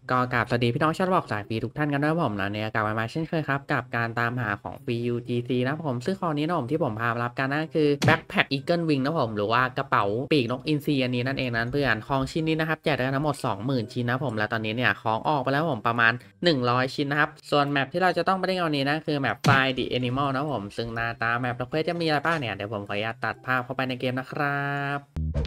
ก็กราบสวัสดีพี่น้องชาวบอกสายฟรีทุกท่านกันด้วยผมนะเนี่ยกลับมาเช่นเคยครับกับการตามหาของฟรี UGC นะผมซึ่งคราวนี้นะผมที่ผมพามารับกันนั่นคือ Backpack Eagle Wing นะผมหรือว่ากระเป๋าปีกนกอินทรีอันนี้นั่นเองนะเพื่อนของชิ้นนี้นะครับแจกได้ทั้งหมด 20,000 ชิ้นนะผมแล้วตอนนี้เนี่ยของออกไปแล้วผมประมาณ100ชิ้นนะครับส่วนแมปที่เราจะต้องไปเล่นวันนี้นะคือแมป Find the Animal นะผมซึ่งหน้าตาแมปเราเควสจะมีอะไรบ้างเนี่ยเดี๋ยวผมขออนุญาตตัดภาพเข้าไปในเกมนะครับ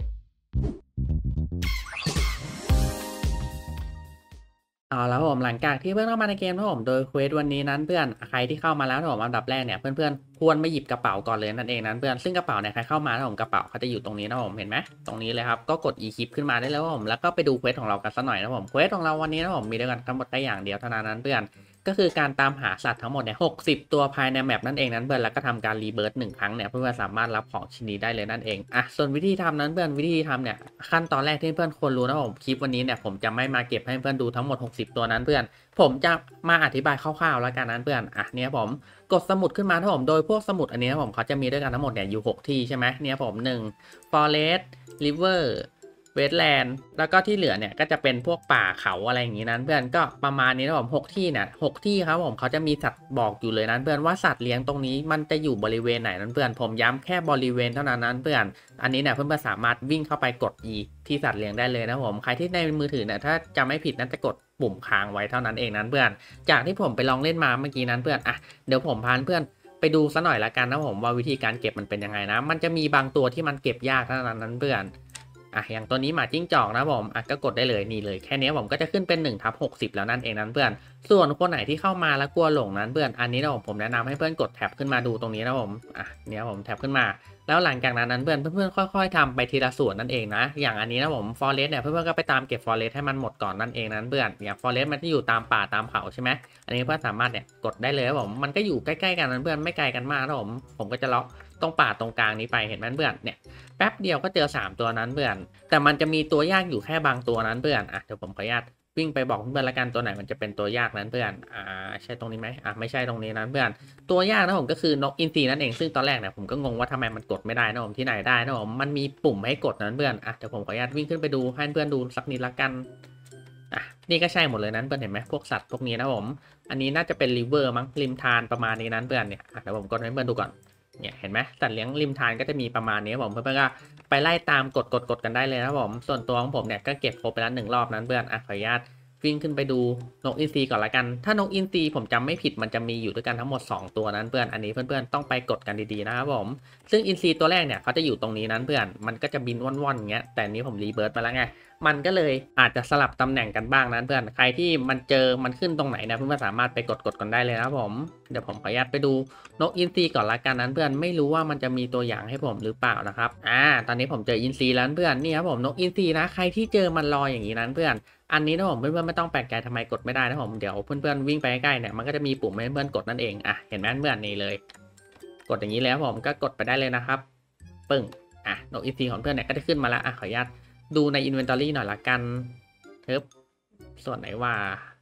เอาแล้วผมหลังจากที่เพื่อนเข้ามาในเกมนะผมโดยเควสวันนี้นั้นเพื่อนใครที่เข้ามาแล้วนะผมอันดับแรกเนี่ยเพื่อนๆควรไม่หยิบกระเป๋าก่อนเลยนั่นเองนั้นเพื่อนซึ่งกระเป๋าเนี่ยใครเข้ามานะผมกระเป๋าเขาจะอยู่ตรงนี้นะผมเห็นไหมตรงนี้เลยครับก็กด e-keep ขึ้นมาได้แล้วผมแล้วก็ไปดูเควสของเรากันสักหน่อยนะผมเควสของเราวันนี้นะผมมีด้วยกันทั้งหมดได้อย่างเดียวเท่านั้นเพื่อนก็คือการตามหาสัตว์ทั้งหมดเนี่ย60ตัวภายในแมปนั่นเองนั้นเพื่อนแล้วก็ทำการรีเบิร์ต1ครั้งเนี่ยเพื่อนๆสามารถรับของชิ้นนี้ได้เลยนั่นเองส่วนวิธีทำนั้นเพื่อนวิธีทำเนี่ยขั้นตอนแรกที่เพื่อนควรรู้นะผมคลิปวันนี้เนี่ยผมจะไม่มาเก็บให้เพื่อนดูทั้งหมด60ตัวนั้นเพื่อนผมจะมาอธิบายคร่าวๆแล้วกันนั้นเพื่อนเนี่ยผมกดสมุดขึ้นมาถ้าผมโดยพวกสมุดอันนี้ผมเขาจะมีด้วยกันทั้งหมดเนี่ยอยู่6ที่ใช่ไหมเนี่ยผม1 Forest River เวทแลนด์แล้วก็ที่เหลือเนี่ยก็จะเป็นพวกป่าเขาอะไรอย่างนี้นั้นเพื่อนก็ประมาณนี้นะผม6ที่เนี่ย6ที่ครับผมเขาจะมีสัตว์บอกอยู่เลยนั้นเพื่อนว่าสัตว์เลี้ยงตรงนี้มันจะอยู่บริเวณไหนนั้นเพื่อนผมย้ำแค่บริเวณเท่านั้นเพื่อนอันนี้เนี่ยเพื่อนๆสามารถวิ่งเข้าไปกด E ที่สัตว์เลี้ยงได้เลยนะผมใครที่ในมือถือเนี่ยถ้าจำไม่ผิดน่าจะกดปุ่มค้างไว้เท่านั้นเองนั้นเพื่อนจากที่ผมไปลองเล่นมาเมื่อกี้นั้นเพื่อนเดี๋ยวผมพาเพื่อนไปดูซะหน่อยละกันนะผมว่าวิธีการเก็บมันเป็นยังไงนะมันจะมีบางตัวที่มันเก็บยากเท่านั้นเพื่อนอย่างตัวนี้หมาจิ้งจอกนะผมก็กดได้เลยนี่เลยแค่นี้ผมก็จะขึ้นเป็น1/60แล้วนั่นเองนั้นเพื่อนส่วนคนไหนที่เข้ามาแล้วกลัวหลงนั้นเพื่อนอันนี้นะผมแนะนำให้เพื่อนกดแท็บขึ้นมาดูตรงนี้นะผมเนี่ยผมแท็บขึ้นมาแล้วหลังจากนั้นเพื่อนค่อยๆทำไปทีละส่วนนั่นเองนะอย่างอันนี้นะผมฟอเรสเนี่ยเพื่อนๆก็ไปตามเก็บฟอเรสให้มันหมดก่อนนั่นเองนั้นเพื่อนอย่างฟอเรสมันจะอยู่ตามป่าตามเขาใช่ไหมอันนี้เพื่อนสามารถเนี่ยกดได้เลยนะผมมันก็อยู่ใกล้ๆกันนั้นเพื่อนไม่ไกลกันมากนะผมก็จะเลาะตรงป่าตรงกลางนี้ไปเห็นไหมเพื่อนเนี่ยแป๊บเดียวก็เจอ3ตัวนั้นเพื่อนแต่มันจะมีตัวยากอยู่แค่บางตัวนั้นเพื่อนเดี๋ยวผมขออนุญาตวิ่งไปบอกเพื่อนละกันตัวไหนมันจะเป็นตัวยากนั้นเพื่อนใช่ตรงนี้ไหมไม่ใช่ตรงนี้นั้นเพื่อนตัวยากนะผมก็คือนกอินทรีนั่นเองซึ่งตอนแรกเนี่ยผมก็งงว่าทำไมมันกดไม่ได้นะผมที่ไหนได้นะผมมันมีปุ่มให้กดนั้นเพื่อนเดี๋ยวผมขออนุญาตวิ่งขึ้นไปดูให้เพื่อนดูสักนิดละกันนี่ก็ใช่หมดเลยนั้นเพื่อนเห็นไหมพวกสัตว์พวกนี้นะผมอันนี้น่าจะเป็นริเวอร์มั้งริมทานประมาณนี้นั้นเพื่อนเนี่ยเดี๋ยวผมกดให้เพื่อนดูก่อนเนี่ยเห็นไหมสัตว์เลี้ยงริมทานก็จะมีประมาณนี้ผมเพื่อนๆก็ไปไล่ตามกดกันได้เลยนะผมส่วนตัวของผมเนี่ยก็เก็บครบไปแล้ว1 รอบนั้นเพื่อนขออนุญาตวิ่งขึ้นไปดูนกอินทรีก่อนละกันถ้านกอินทรีผมจำไม่ผิดมันจะมีอยู่ด้วยกันทั้งหมด2ตัวนั้นเพื่อนอันนี้เพื่อนๆต้องไปกดกันดีๆนะครับผมซึ่งอินทรีตัวแรกเนี่ยเขาจะอยู่ตรงนี้นั้นเพื่อนมันก็จะบินว่อนๆอย่างเงี้ยแต่นี้ผมรีเบิร์ตมาแล้วไงมันก็เลยอาจจะสลับตำแหน่งกันบ้างนั้นเพื่อนใครที่มันเจอมันขึ้นตรงไหนเนี่ยเพื่อนๆสามารถไปกดกันได้เลยนะครับผมเดี๋ยวผมขออนุญาตไปดูนกอินทรีก่อนละกันนั้นเพื่อนไม่รู้ว่ามันจะมีตัวอย่างให้ผมหรือเปล่านะครับตอนนี้ผมเจออินทรีแล้วเพื่อนนี่ครับผมนกอินทรีนะใครที่เจอมันลอยอย่างนี้นั้นเพื่อนอันนี้นะผมเพื่อนๆไม่ต้องแปลกใจทำไมกดไม่ได้นะผมเดี๋ยวเพื่อนๆวิ่งไปใกล้ๆเนี่ยมันก็จะมีปุ่มให้เพื่อนกดนั่นเองเห็นไหมเพื่อนนี่เลยกดอย่างนี้แล้วผมก็กดไปได้เลยนะครับปึ้งนกอินทรีของเพื่อนเนี่ยก็จะขึ้นมาแล้วขออนุญาตดูใน Inventory หน่อยละกันส่วนไหนว่า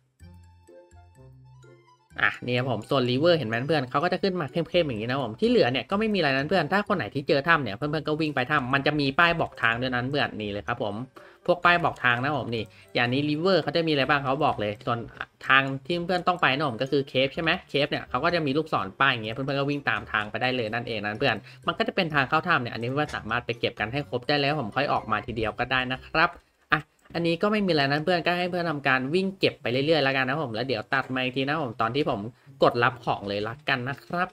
นี่ครับผมส่วนรีเวอร์เห็นไหมเพื่อนเขาก็จะขึ้นมาเข้มๆอย่างนี้นะผมที่เหลือเนี่ยก็ไม่มีอะไรนั้นเพื่อนถ้าคนไหนที่เจอถ้ำเนี่ยเพื่อนๆก็วิ่งไปถ้ำมันจะมีป้ายบอกทางด้วยนั้นเพื่อนนี่เลยครับผมพวกป้ายบอกทางนะผมนี่อย่างนี้รีเวอร์เขาจะมีอะไรบ้างเขาบอกเลยส่วนทางที่เพื่อนต้องไปนะผมก็คือเคฟใช่ไหมเคฟเนี่ยเขาก็จะมีลูกศรป้ายอย่างเงี้ยเพื่อนๆก็วิ่งตามทางไปได้เลยนั่นเองนั้นเพื่อนมันก็จะเป็นทางเข้าถ้ำเนี่ยอันนี้เพื่อนสามารถไปเก็บกันให้ครบได้แล้วผมค่อยออกมาทีเดียวก็ได้นะครับอันนี้ก็ไม่มีอะไรนะเพื่อนก็ให้เพื่อนทำการวิ่งเก็บไปเรื่อยๆแล้วกันนะผมแล้วเดี๋ยวตัดมาอีกทีนะผมตอนที่ผมกดรับของเลยละกันนะครับ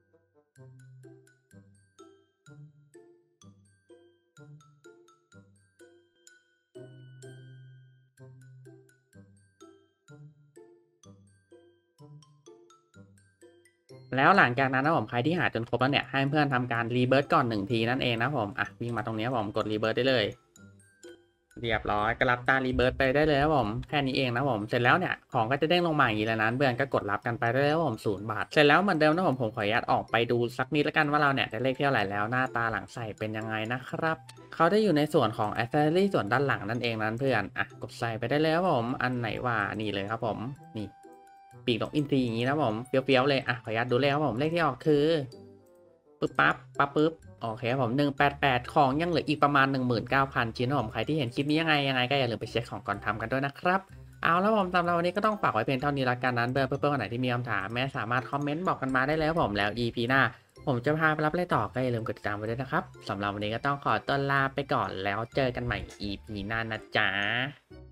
แล้วหลังจากนั้นนะผมใครที่หาจนครบแล้วเนี่ยให้เพื่อนทำการรีเบิร์ตก่อน1ทีนั่นเองนะผมวิ่งมาตรงนี้ผมกดรีเบิร์ตได้เลย เรียบร้อยก็รับตารีเบิร์ตไปได้เลยครับผมแค่นี้เองนะผมเสร็จแล้วเนี่ยของก็จะเด้งลงมาอย่างนี้แล้วนะเพื่อนก็กดรับกันไปได้แล้วผม0 บาทเสร็จแล้วเหมือนเดิมนะผมขออนุญาตออกไปดูสักนิดแล้วกันว่าเราเนี่ยได้เลขเท่าไหร่แล้วหน้าตาหลังใส่เป็นยังไงนะครับเขาได้อยู่ในส่วนของ accessory ส่วนด้านหลังนั่นเองนั้นเพื่อนกดใส่ไปได้แล้วผมอันไหนว่านี่เลยครับผมนี่ปีกนกอินทรีอย่างนี้นะผมเฟี้ยวๆเลยขออนุญาตดูเลขครับผมเลขที่ออกคือปึ๊บปั๊บโอเคครับผม188ของยังเหลืออีกประมาณ19,000ชิ้นนะผมใครที่เห็นคลิปนี้ยังไงก็อย่าลืมไปเช็คของก่อนทำกันด้วยนะครับเอาแล้วผมสำหรับวันนี้ก็ต้องฝากไว้เพียงเท่านี้ละกันนั้นเพื่อนคนไหนที่มีคำถามแม่สามารถคอมเมนต์บอกกันมาได้เลยครับผมแล้ว EP หน้าผมจะพาไปรับอะไรต่อก็อย่าลืมกดติดตามไว้ด้วยนะครับสำหรับวันนี้ก็ต้องขอตัวลาไปก่อนแล้วเจอกันใหม่ EP หน้านะจ๊ะ